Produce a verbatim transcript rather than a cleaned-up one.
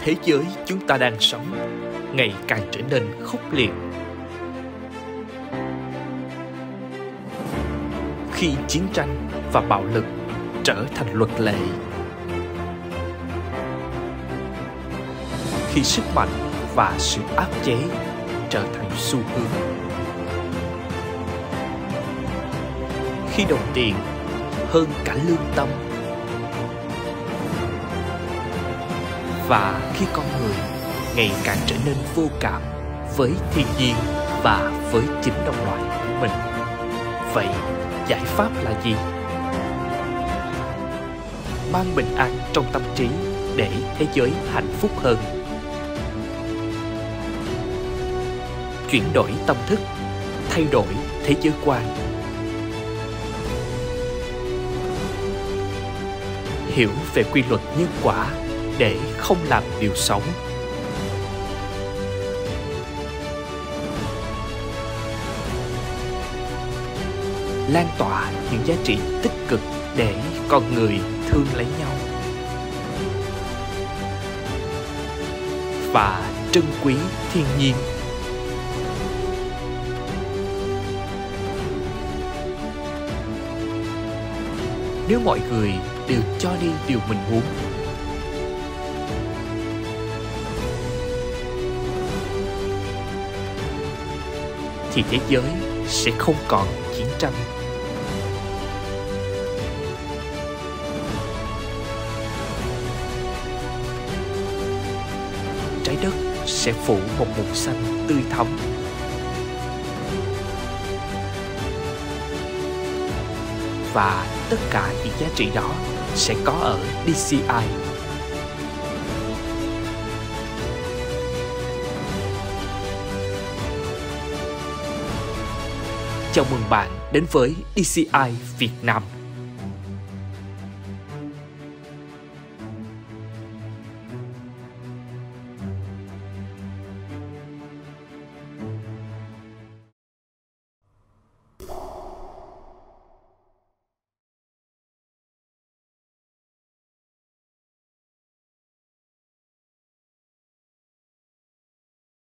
thế giới chúng ta đang sống ngày càng trở nên khốc liệt. Khi chiến tranh và bạo lực trở thành luật lệ, khi sức mạnh và sự áp chế trở thành xu hướng, khi đồng tiền hơn cả lương tâm, và khi con người ngày càng trở nên vô cảm với thiên nhiên và với chính đồng loại của mình. Vậy giải pháp là gì? Mang bình an trong tâm trí để thế giới hạnh phúc hơn. Chuyển đổi tâm thức, thay đổi thế giới quan. Hiểu về quy luật nhân quả để không làm điều xấu. Lan tỏa những giá trị tích cực để con người thương lấy nhau và trân quý thiên nhiên. Nếu mọi người đều cho đi điều mình muốn, thì thế giới sẽ không còn chiến tranh. Trái đất sẽ phủ một màu xanh tươi thắm. Và tất cả những giá trị đó sẽ có ở đê xê i. Chào mừng bạn đến với đê xê i Việt Nam.